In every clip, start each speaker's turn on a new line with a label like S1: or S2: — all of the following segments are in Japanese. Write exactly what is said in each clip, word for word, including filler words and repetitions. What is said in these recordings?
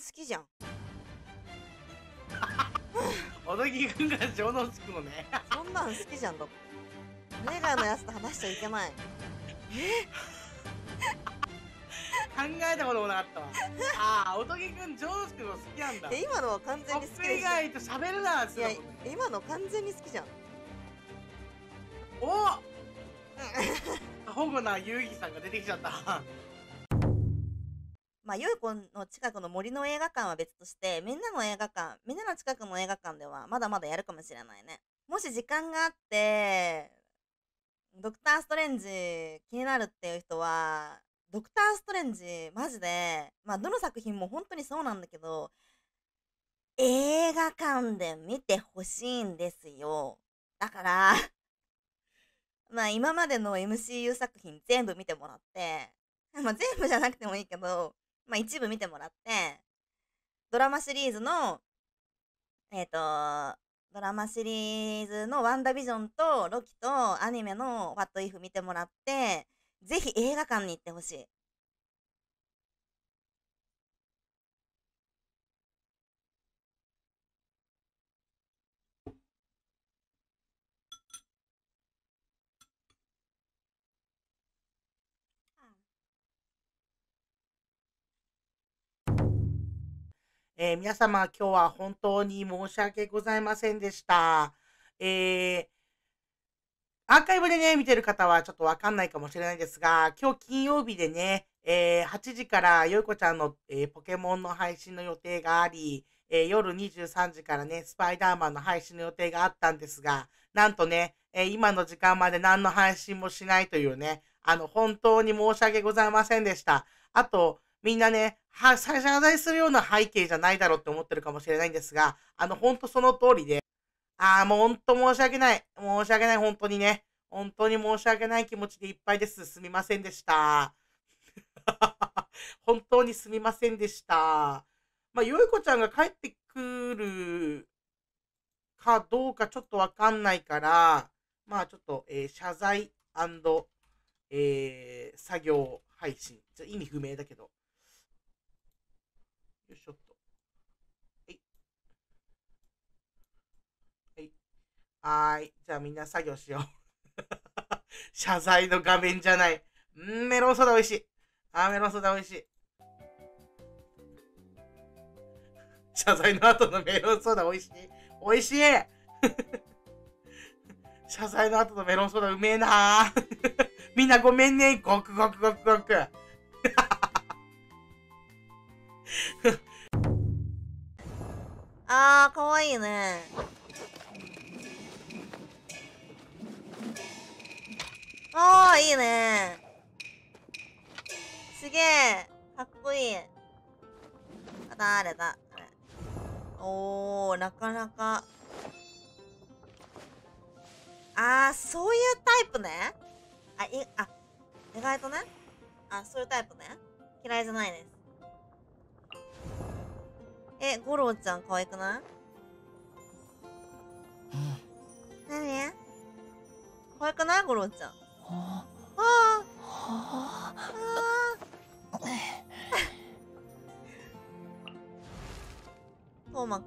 S1: きじゃん。
S2: おどぎくんが上納つくのね。
S1: そんなん好きじゃんだって。ネガのやつと話しちゃいけない。え
S2: 考えたこともなかったわ。ああ、おとぎくん上納つくの好きなんだ。
S1: え今のは完全
S2: コップ以
S1: に好きでしょ。
S2: 外と喋るなっつっ
S1: いや
S2: てたもんね。
S1: 今の完全に好きじゃん。
S2: お過保護な遊戯さんが出てきちゃった。
S1: まあ、ゆうこの近くの森の映画館は別として、みんなの映画館、みんなの近くの映画館ではまだまだやるかもしれないね。もし時間があって、ドクターストレンジ気になるっていう人は、ドクターストレンジマジで、まあどの作品も本当にそうなんだけど、映画館で見てほしいんですよ。だから、まあ今までの エムシーユー 作品全部見てもらって、まあ全部じゃなくてもいいけど、まあ一部見てもらって、ドラマシリーズの、えっ、と、ドラマシリーズのワンダービジョンとロキとアニメの What If 見てもらって、ぜひ映画館に行ってほしい。
S2: えー皆様、今日は本当に申し訳ございませんでした。えーアーカイブでね、見てる方はちょっとわかんないかもしれないですが、今日金曜日でね、えーはちじからよいこちゃんの、えーポケモンの配信の予定があり、えー夜にじゅうさんじからね、スパイダーマンの配信の予定があったんですが、なんとね、えー今の時間まで何の配信もしないというね、あの、本当に申し訳ございませんでした。あと、みんなね、は、謝罪するような背景じゃないだろうって思ってるかもしれないんですが、あの、本当その通りで、ああ、もう本当申し訳ない。申し訳ない、本当にね。本当に申し訳ない気持ちでいっぱいです。すみませんでした。本当にすみませんでした。まあ、よいこちゃんが帰ってくるかどうかちょっとわかんないから、まあちょっと、えー謝罪、えー作業配信。ちょ意味不明だけど。よいしょっと。はい。はい。はーい。じゃあみんな作業しよう。謝罪の画面じゃない。んー、メロンソーダ美味しい。あー、メロンソーダ美味しい。謝罪の後のメロンソーダ美味しい。美味しい謝罪の後のメロンソーダうめえなみんなごめんね。ごくごくごくごく。
S1: あー、かわいいね。あー、いいね。すげえ。かっこいい。あ、誰だあれ。おー、なかなか。あー、そういうタイプね。あ、い、あ、意外とね。あ、そういうタイプね。嫌いじゃないです。え、ゴローちゃん可愛くない何可愛くないゴローちゃん。ああああトーマく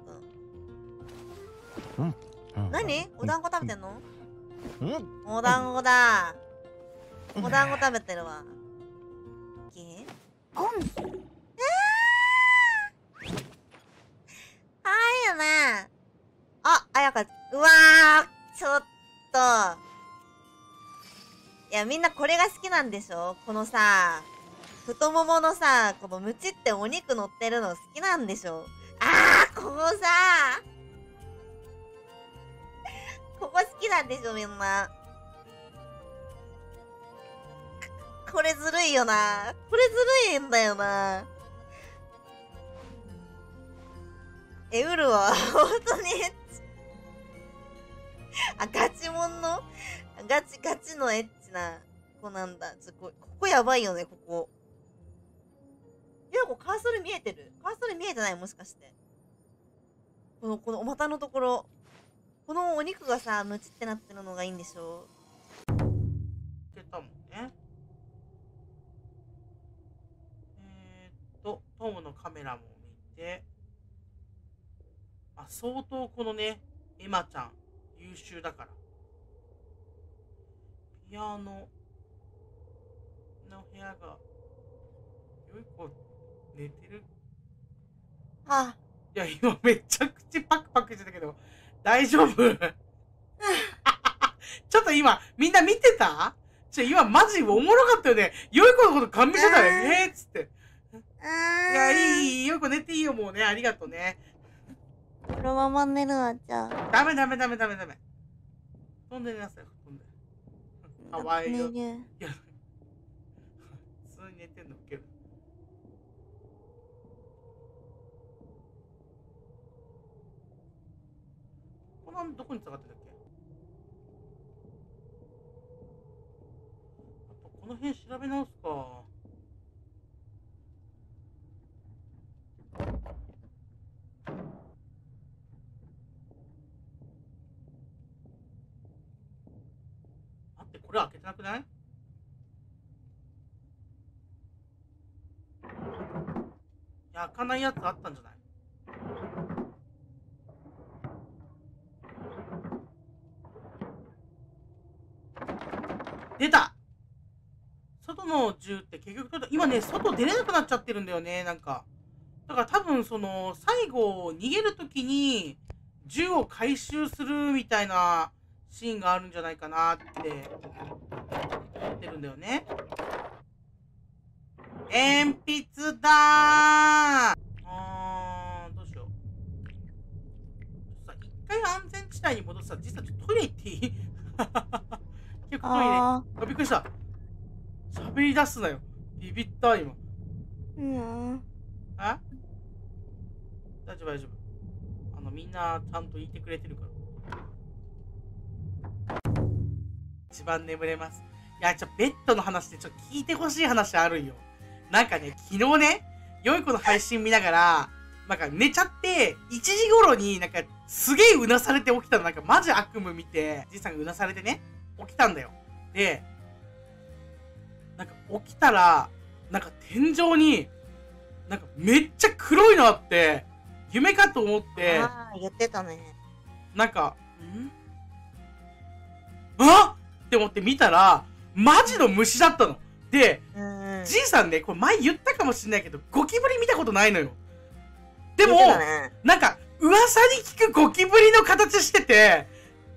S1: ん。何お団子食べてんのお団子だ。お団子食べてるわ。きえーはいよね。あ、あやか、うわー、ちょっと。いや、みんなこれが好きなんでしょこのさ、太もものさ、このムチってお肉乗ってるの好きなんでしょあー、ここさ、ここ好きなんでしょみんな。これずるいよな。これずるいんだよな。え、ウルは、本当にエッチ。あ、ガチモンのガチガチのエッチな子なんだ。ちょ、こここやばいよね、ここ。ゆうこカーソル見えてるカーソル見えてないもしかして。この、このお股のところ。このお肉がさ、ムチってなってるのがいいんでしょ
S2: いけたもんね。えーっと、トムのカメラも見で、あ、相当このね、エマちゃん、優秀だから。ピアノの部屋が、よい子、寝てる？
S1: あ、
S2: いや、今めっちゃ口パクパクしてたけど、大丈夫？ちょっと今、みんな見てた？ちょ、今マジおもろかったよね。よい子のこと感銘してたよ。えーっつって。いや、いい、いい、よい子寝ていいよ、もうね。ありがとうね。
S1: このまま寝るわ、じゃあ。
S2: ダメダメダメダメダメ。布団で寝なさい、布団で。かわいいよ。いや、普通に寝てんのウケる。このどこに繋がってたっけ？あとこの辺調べ直すか。待って、これ開けてなくない？いや、開かないやつあったんじゃない？出た！外の銃って結局、今ね、外出れなくなっちゃってるんだよね、なんか。だから多分、その、最後、逃げるときに、銃を回収するみたいなシーンがあるんじゃないかなって思ってるんだよね。鉛筆だー！あー、どうしよう。さ、一回安全地帯に戻すさ、実はちょっとトイレ行っていい？結構トイレ。あ、びっくりした。喋り出すなよ。ビビった今。
S1: うん。
S2: あ？大丈夫大丈夫。あのみんなちゃんと言ってくれてるから。一番眠れます。いや、ちょ、ベッドの話でちょっと聞いてほしい話あるんよ。なんかね、昨日ね、よい子の配信見ながら、なんか寝ちゃって、いちじ頃になんかすげえうなされて起きたの。なんかマジ悪夢見て、じいさんがうなされてね、起きたんだよ。で、なんか起きたら、なんか天井に、なんかめっちゃ黒いのあって、夢かと思って、
S1: ああ、言ってたね。
S2: なんか、んあっって思って見たら、マジの虫だったの。で、じいさんね、これ前言ったかもしんないけど、ゴキブリ見たことないのよ。でも、ね、なんか、噂に聞くゴキブリの形してて、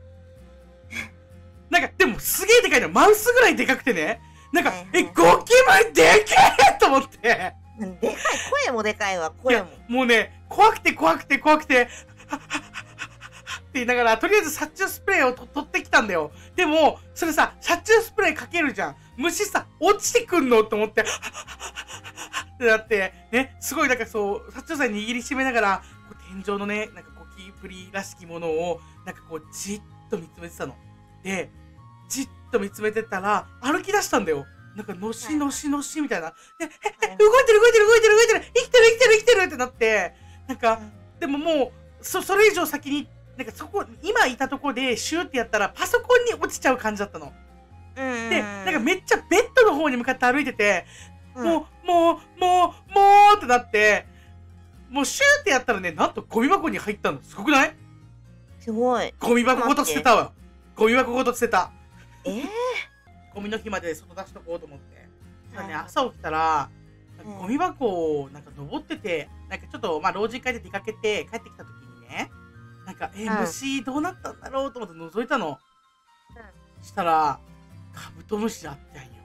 S2: なんか、でもすげえでかいの。マウスぐらいでかくてね。なんか、え、ゴキブリでけえと思って。でか
S1: い、声もでかいわ、声も。
S2: もうね、怖くて怖くて怖くて、って言いながら、とりあえず殺虫スプレーをと取ってきたんだよ。でも、それさ、殺虫スプレーかけるじゃん。虫さ、落ちてくんのと思って、ってなって、ね、すごいなんかそう、殺虫剤握りしめながら、こう天井のね、なんかゴキブリらしきものを、なんかこう、じっと見つめてたの。で、じっと見つめてたら、歩き出したんだよ。なんか、のしのしのしみたいな。で、え、え、動いてる動いてる動いてる動いてる生きてる生きてる生きてるってなって、なんか、でももう、そ、それ以上先に、なんかそこ、今いたとこでシューってやったらパソコンに落ちちゃう感じだったの。で、なんかめっちゃベッドの方に向かって歩いてて、もう、もう、もう、もうってなって、もうシューってやったらね、なんとゴミ箱に入ったの。すごくない？
S1: すごい。
S2: ゴミ箱ごと捨てたわ。ゴミ箱ごと捨てた。
S1: えー、
S2: ゴミの日まで外出しとこうと思って。ただね、朝起きたら、ゴミ箱をなんか登ってて、なんかちょっと、まあ、老人会で出かけて帰ってきた時にね、なんか、えー、虫どうなったんだろうと思って覗いたの。うん、したら、カブトムシだったんよ。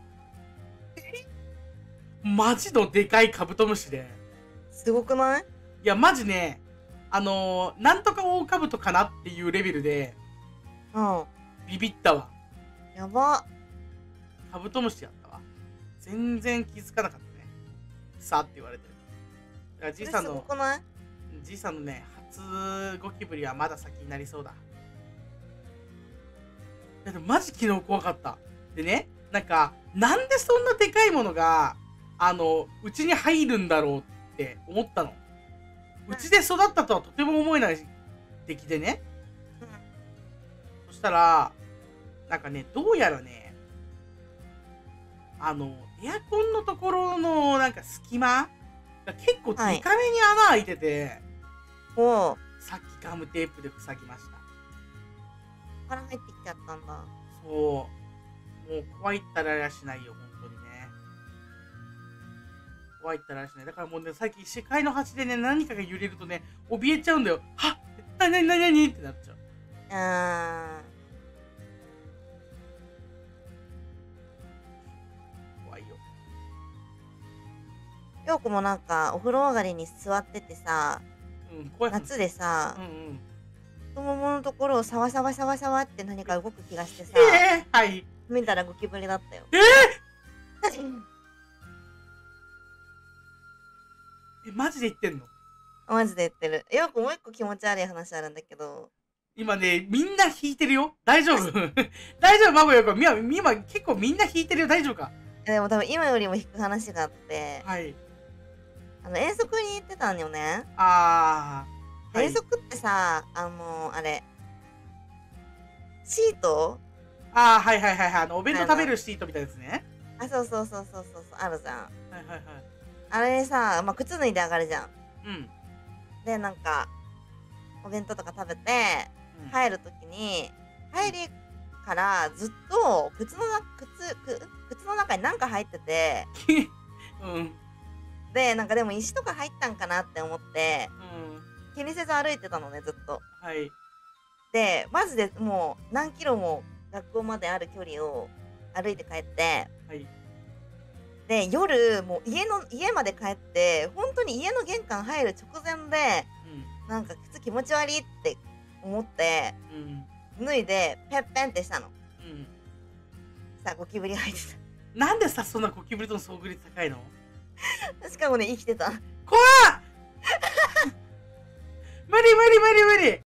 S2: マジのでかいカブトムシで。
S1: すごくない？
S2: いや、マジね、あのー、なんとかオオカブトかなっていうレベルで、うん。ビビったわ。
S1: やば。
S2: カブトムシやったわ。全然気づかなかったね。さあって言われてる。だからじいさんの、
S1: すごくない？
S2: じいさんのね、初ゴキブリはまだ先になりそうだ。いやでもマジ昨日怖かった。でね、なんか、なんでそんなでかいものが、あの、うちに入るんだろうって思ったの。うちで育ったとはとても思えない敵でね。うん、そしたら、なんかね、どうやらね、あの、エアコンのところのなんか隙間だ結構
S1: はい。
S2: デカめに穴開いてて、
S1: おお。
S2: さっきガムテープで塞ぎました。
S1: 腹入ってきちゃったんだ。
S2: そう。もう怖いったらありゃしないよ、本当にね。怖いったらありゃしない。だからもうね、最近視界の端でね、何かが揺れるとね、怯えちゃうんだよ。はっなになになになにってなっちゃう。
S1: うーん。
S2: 怖いよ。
S1: ようこもなんか、お風呂上がりに座っててさ、
S2: うん、怖い話。
S1: 夏でさ、
S2: うんうん。
S1: 太もものところをサワサワサワサワって何か動く気がしてさ、
S2: えー、はい。
S1: 見たらゴキブリだったよ。
S2: えー、え、マジで言ってんの？
S1: マジで言ってる。ようこもう一個気持ち悪い話あるんだけど、
S2: 今ね、みんな引いてるよ。大丈夫大丈夫、マゴよこ。今、今結構みんな引いてるよ。大丈夫か？
S1: でも多分今よりも引く話があって、
S2: はい。
S1: あの遠足に行ってたんよね。
S2: あー。はい。
S1: 遠足ってさ、あのあれ、シート
S2: あー、はいはいはいはい。あの、お弁当
S1: あの、
S2: 食べるシートみたいですね。
S1: あ、そうそうそうそうそうそう、あるじゃん。
S2: はいはいはい。
S1: あれさ、まあ、靴脱いで上がるじゃん。
S2: うん。
S1: で、なんか、お弁当とか食べて、
S2: うん。
S1: 帰るときに、
S2: うん。
S1: 帰りからずっと靴のな、靴、く靴の中になんか入ってて、
S2: うん。
S1: で、なんかでも石とか入ったんかなって思って、
S2: うん。
S1: 気にせず歩いてたのね、ずっと。
S2: はい。
S1: で、マジでもう何キロも学校まである距離を歩いて帰って、
S2: はい。
S1: で、夜、もう家の、家まで帰って、本当に家の玄関入る直前で、
S2: うん。
S1: なんか靴気持ち悪いって思って、
S2: うん。
S1: 脱いで、ペッペンってしたの。
S2: うん。
S1: さあ、ゴキブリ入って
S2: なんでさ、そんなゴキブリとの遭遇率高いの？
S1: た。しかもね、生きてた。
S2: 怖っ無理無理無理無理